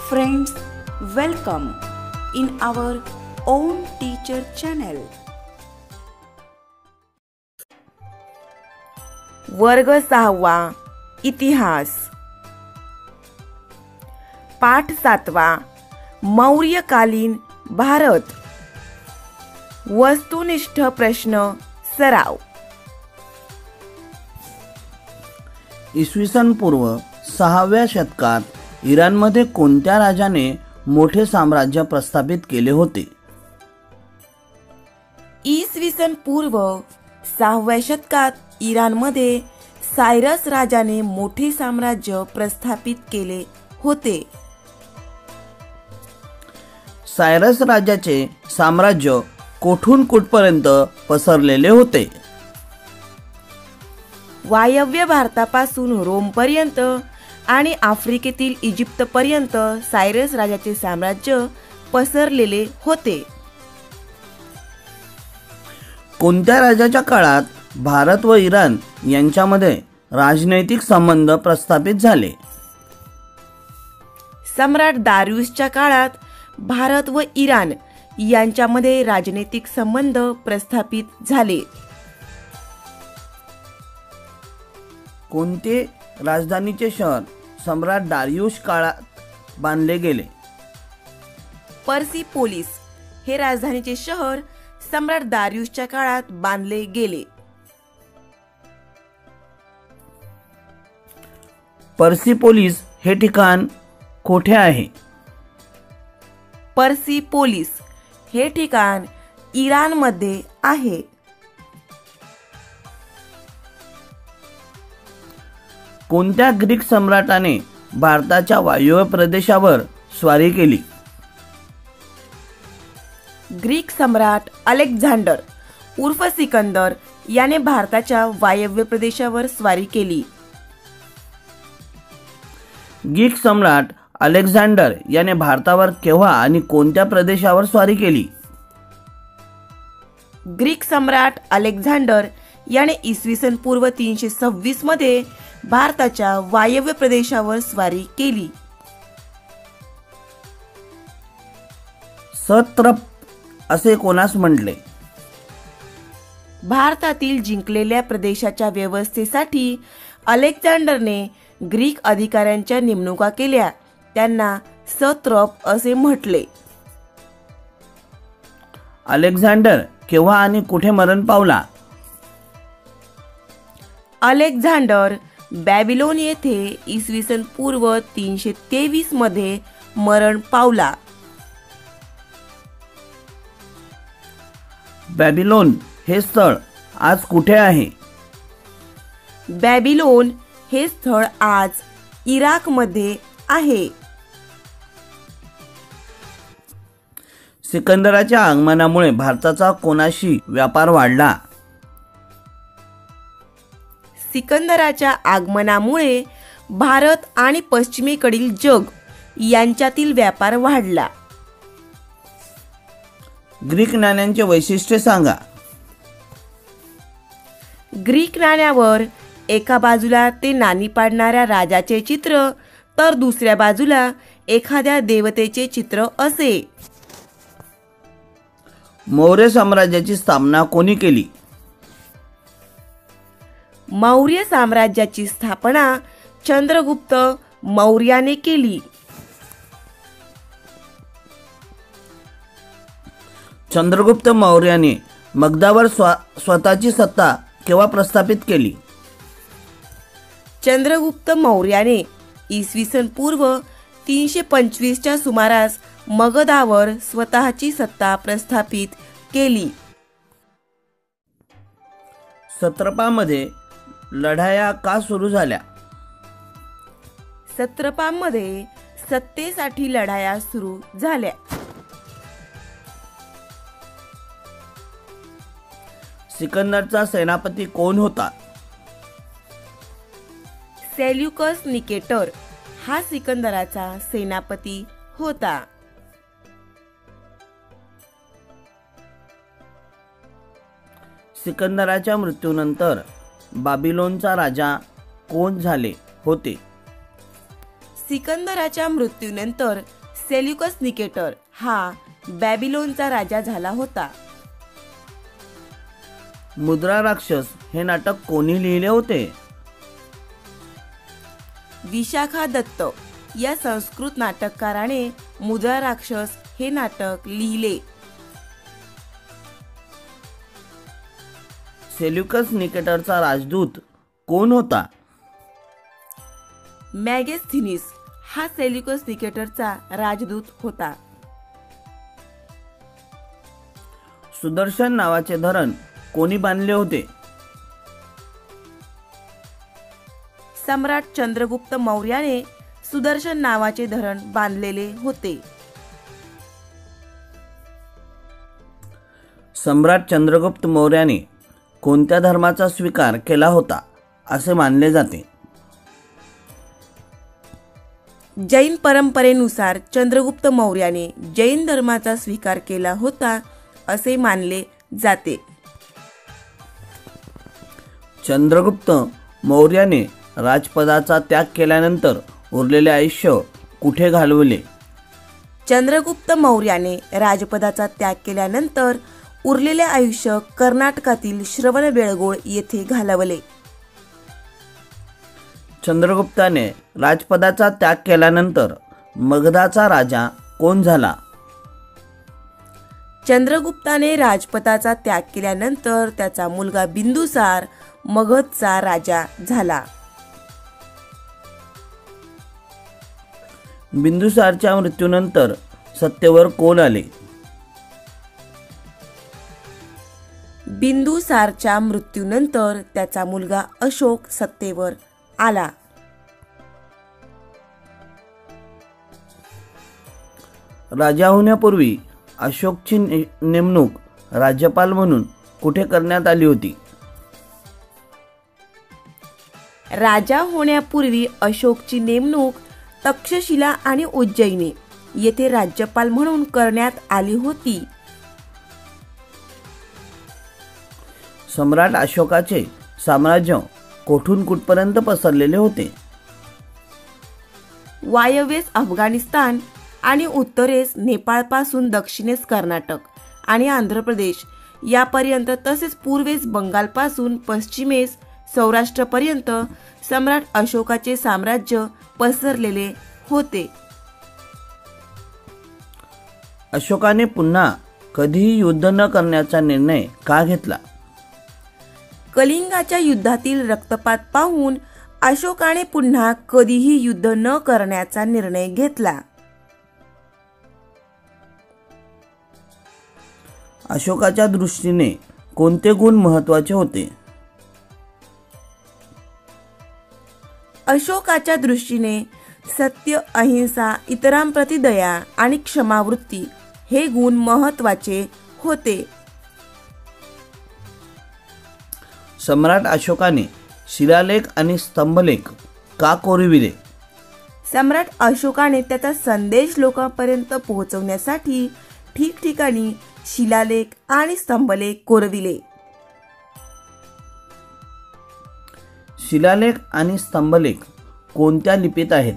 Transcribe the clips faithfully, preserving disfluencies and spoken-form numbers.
Friends, welcome in our own teacher channel. वर्ग सहावा इतिहास, पाठ सातवा मौर्यकालीन भारत, वस्तुनिष्ठ प्रश्न सराव। इसवी सन पूर्व सहाव्या शतकात इराणमध्ये कोणत्या राजाने मोठे साम्राज्य प्रस्थापित केले होते? इसवी सन पूर्व सहाव्या शतकात इराणमध्ये सायरस राजाने मोठे साम्राज्य प्रस्थापित केले होते। सायरस राजाचे साम्राज्य कोठून कुठपर्यंत पसरलेले होते? वायव्य भारतापासून रोमपर्यंत आणि आफ्रिकेतील इजिप्तपर्यंत सायरस राजाचे साम्राज्य पसरलेले होते। कोणत्या राजाच्या काळात भारत व इराण यांच्यामध्ये राजनैतिक संबंध प्रस्थापित झाले? सम्राट दारियुसच्या काळात भारत व इराण यांच्यामध्ये राजनैतिक संबंध प्रस्थापित झाले। कोणते राजधानीचे शहर सम्राट दारियुस काळात बांधले गेले? पर्सिपोलिस हे राजधानीचे शहर सम्राट दारियुसच्या काळात बांधले गेले। पर्सिपोलिस हे ठिकाण कोठे आहे? पर्सिपोलिस हे ठिकाण इराणमध्ये आहे। कोणत्या ग्रीक सम्राटाने भारताच्या वायव्य प्रदेशावर स्वारी केली? ग्रीक सम्राट अलेक्झांडर उर्फ सिकंदर याने भारताच्या वायव्य प्रदेशावर स्वारी केली। ग्रीक सम्राट अलेक्झांडर याने भारतावर केव्हा आणि कोणत्या प्रदेशावर स्वारी केली? ग्रीक सम्राट अलेक्झांडर याने इसवी सन पूर्व तीनशे सव्वीस मध्ये भारताच्या वायव्य प्रदेशावर स्वारी केली। सत्रप असे कोणास म्हटले? भारतातील जिंकलेल्या प्रदेशाच्या व्यवस्थेसाठी अलेक्झांडरने ग्रीक अधिकाऱ्यांच्या नेमणुका केल्या, त्यांना सत्रप असे म्हटले। अलेक्झांडर केव्हा आणि कुठे मरण पावला? अलेक्झांडर बॅबिलोन येथे इसवी सन पूर्व तीनशे तेवीस मध्ये मरण पावला। बॅबिलोन हे स्थळ आज कुठे आहे? बॅबिलोन हे स्थळ आज इराकमध्ये आहे। सिकंदराच्या आगमनामुळे भारताचा कोणाशी व्यापार वाढला? सिकंदराच्या आगमनामुळे भारत आणि पश्चिमेकडील जग यांच्यातील व्यापार वाढला। ग्रीक नाण्यांचे वैशिष्ट्य सांगा। ग्रीक नाण्यावर एका बाजूला ते नाणी पाडणाऱ्या राजाचे चित्र तर दुसऱ्या बाजूला एखाद्या देवतेचे चित्र असे। मौर्य साम्राज्याची स्थापना कोणी केली? मौर्य साम्राज्याची स्थापना चंद्रगुप्त मौर्याने केली। चंद्रगुप्त मौर्याने मगधावर स्व स्वतःची सत्ता केव्हा प्रस्थापित केली? चंद्रगुप्त मौर्याने इसवी सन पूर्व तीनशे पंचवीसच्या सुमारास मगधावर स्वतःची सत्ता प्रस्थापित केली। सत्रपामध्ये लढाया का सुरू झाल्या? सत्रपामध्ये सत्तेसाठी लढाया सुरू झाल्या। सिकंदरचा सेनापती कोण होता? सेल्युकस निकेटर हा सिकंदराचा सेनापती होता। सिकंदराच्या मृत्यूनंतर बाबिलोनचा राजा कोण झाले होते? सिकंदराच्या मृत्यूनंतर सेल्युकस निकेटर हा बॅबिलोनचा राजा झाला होता. मुद्रा राक्षस हे नाटक कोणी लिहिले होते? विशाखा दत्त या संस्कृत नाटककाराने मुद्रा राक्षस हे नाटक लिहिले. सेल्युकस निकेटरचा राजदूत कोण होता? मॅगेस्थीनिस हा सेल्युकस निकेटरचा राजदूत होता. सुदर्शन नावाचे धरण कोणी बांधले होते? सम्राट चंद्रगुप्त मौर्याने सुदर्शन नावाचे धरण बांधलेले होते. सम्राट चंद्रगुप्त मौर्याने कोणत्या धर्माचा स्वीकार केला होता असे मानले जाते? जैन परंपरेनुसार चंद्रगुप्त मौर्याने जैन धर्माचा स्वीकार केला होता असे मानले जाते. चंद्रगुप्त मौर्याने राजपदाचा त्याग केल्यानंतर उरलेले आयुष्य कुठे घालवले? चंद्रगुप्त मौर्याने राजपदाचा त्याग केल्यानंतर उरलेले आयुष्य कर्नाटकातील श्रवणबेळगोळ येथे घालवले. चंद्रगुप्ताने राजपदाचा त्याग केल्यानंतर मगधाचा राजा कोण झाला? चंद्रगुप्ताने राजपदाचा त्याग केल्यानंतर त्याचा मुलगा बिंदुसार मगधचा राजा झाला. बिंदुसारच्या मृत्यूनंतर सत्तेवर कोण आले? बिंदुसारच्या मृत्यूनंतर त्याचा मुलगा अशोक सत्तेवर आला. राजा होण्यापूर्वी अशोकची ने- नेमणूक राज्यपाल म्हणून कुठे करण्यात आली होती? राजा होण्यापूर्वी अशोकची नेमणूक तक्षशिला आणि उज्जैनी येथे राज्यपाल म्हणून करण्यात आली होती. सम्राट अशोकाचे साम्राज्य कोठून कुठपर्यंत पसरलेले होते? वायव्येस अफगाणिस्तान आणि उत्तरेस नेपाळपासून दक्षिणेस कर्नाटक आणि आंध्र प्रदेश यापर्यंत, तसेच पूर्वेस बंगालपासून पश्चिमेस सौराष्ट्रपर्यंत सम्राट अशोकाचे साम्राज्य पसरलेले होते. अशोकाने पुन्हा कधीही युद्ध न करण्याचा निर्णय का घेतला? कलिंगाच्या युद्धातील रक्तपात पाहून अशोकाने पुन्हा कधीही युद्ध न करण्याचा निर्णय घेतला. अशोकाच्या दृष्टीने कोणते गुण महत्त्वाचे होते? अशोकाच्या दृष्टीने सत्य, अहिंसा, इतरांप्रती दया आणि क्षमावृत्ती हे गुण महत्त्वाचे होते. सम्राट अशोकाने शिलालेख आणि स्तंभलेख का कोरविले? सम्राट अशोकाने त्याचा संदेश लोकांपर्यंत पोहोचवण्यासाठी ठिकठिकाणी शिलालेख आणि स्तंभलेख कोरविले. शिलालेख आणि स्तंभलेख कोणत्या लिपीत आहेत?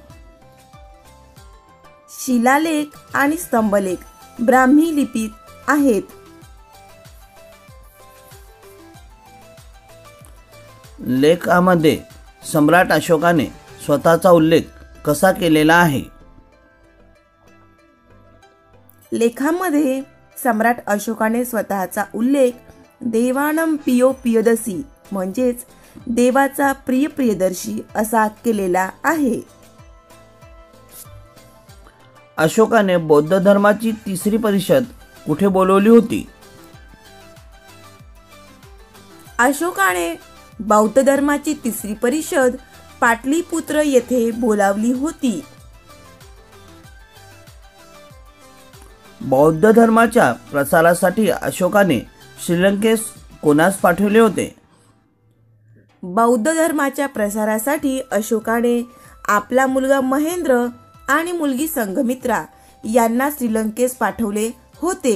शिलालेख आणि स्तंभलेख ब्राह्मी लिपीत आहेत. लेखामध्ये सम्राट अशोकाने स्वतःचा उल्लेख कसा केलेला आहे? लेखामध्ये सम्राट अशोकाने स्वतःचा उल्लेख देवानम पियो पियदसी म्हणजेच देवाचा प्रिय प्रियदर्शी असा केलेला आहे. अशोकाने बौद्ध धर्माची तिसरी परिषद कुठे बोलवली होती? अशोकाने बौद्ध धर्माची तिसरी परिषद पाटलीपुत्र येथे बोलावली होती. बौद्ध धर्माच्या प्रसारासाठी अशोकाने श्रीलंकेस कोणास पाठवले होते? बौद्ध धर्माच्या प्रसारासाठी अशोकाने आपला मुलगा महेंद्र आणि मुलगी संघमित्रा यांना श्रीलंकेस पाठवले होते.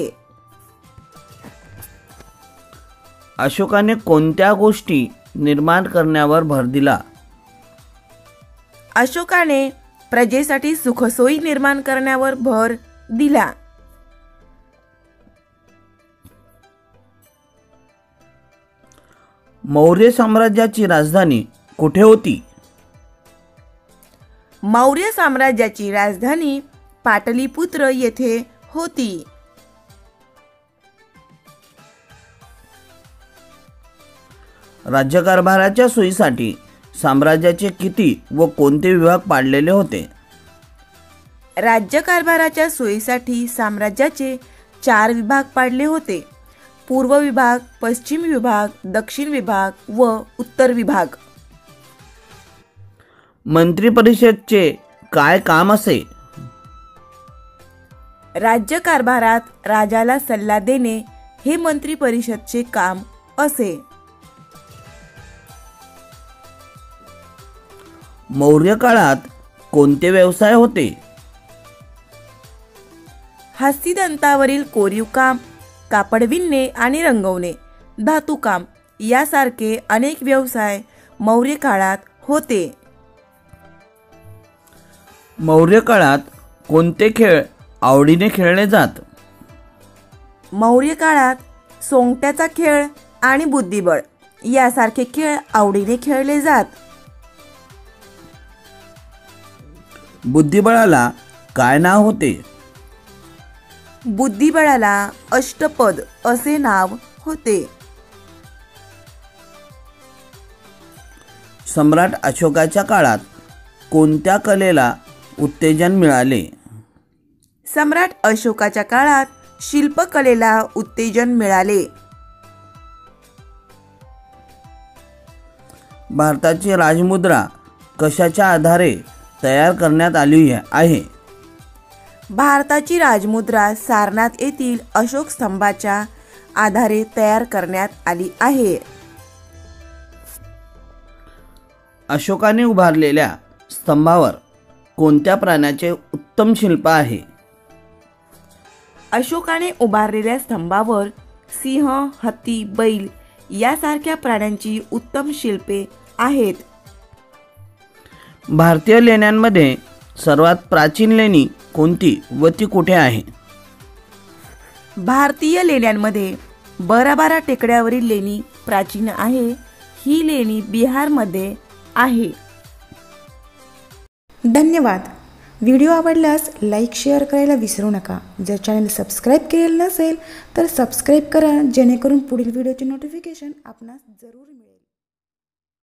अशोकाने कोणत्या गोष्टी निर्माण करण्यावर भर दिला? अशोकाने प्रजेसाठी सुखसोयी निर्माण करण्यावर भर दिला. मौर्य साम्राज्याची राजधानी कुठे होती? मौर्य साम्राज्याची राजधानी पाटलीपुत्र येथे होती. राज्यकारभाराच्या सोयीसाठी साम्राज्याचे किती व कोणते विभाग पाडलेले होते? राज्यकारभाराच्या सोयीसाठी साम्राज्याचे चार विभाग पाडले होते. पूर्व विभाग, पश्चिम विभाग, दक्षिण विभाग व उत्तर विभाग. मंत्री परिषदचे काय काम असे? राज्यकारभारात राजाला सल्ला देणे हे मंत्री परिषदचे काम असे. मौर्य काळात कोणते व्यवसाय होते? हस्तिदंतावरील कोरीव काम, कापड विणणे आणि रंगवणे, धातुकाम यासारखे अनेक व्यवसाय मौर्य काळात होते. मौर्य काळात कोणते खेळ आवडीने खेळले जात? मौर्य काळात सोंगट्याचा खेळ आणि बुद्धिबळ यासारखे खेळ आवडीने खेळले जात. बुद्धिबळाला काय नाव होते? बुद्धिबळाला अष्टपद असे नाव होते. सम्राट अशोकाच्या काळात कोणत्या कलेला उत्तेजन मिळाले? सम्राट अशोकाच्या काळात शिल्पकलेला उत्तेजन मिळाले. भारताची राजमुद्रा कशाच्या आधारे तयार करण्यात आली आहे? भारताची राजमुद्रा सारनाथ येथील अशोक स्तंभाच्या आधारे तयार करण्यात आली आहे. अशोकाने उभारलेल्या स्तंभावर कोणत्या प्राण्याचे उत्तम शिल्प आहे? अशोकाने उभारलेल्या स्तंभावर सिंह, हत्ती, बैल यासारख्या प्राण्यांची उत्तम शिल्पे आहेत. भारतीय लेण्यांमध्ये सर्वात प्राचीन लेणी कोणती व ती कुठे आहे? भारतीय लेण्यांमध्ये बराबारा टेकड्यावरील लेणी प्राचीन आहे. ही लेणी बिहारमध्ये आहे. धन्यवाद. व्हिडिओ आवडल्यास लाईक शेअर करायला विसरू नका. जर चॅनल सबस्क्राईब केलेलं नसेल तर सबस्क्राईब करा, जेणेकरून पुढील व्हिडिओचे नोटिफिकेशन आपणास जरूर मिळेल.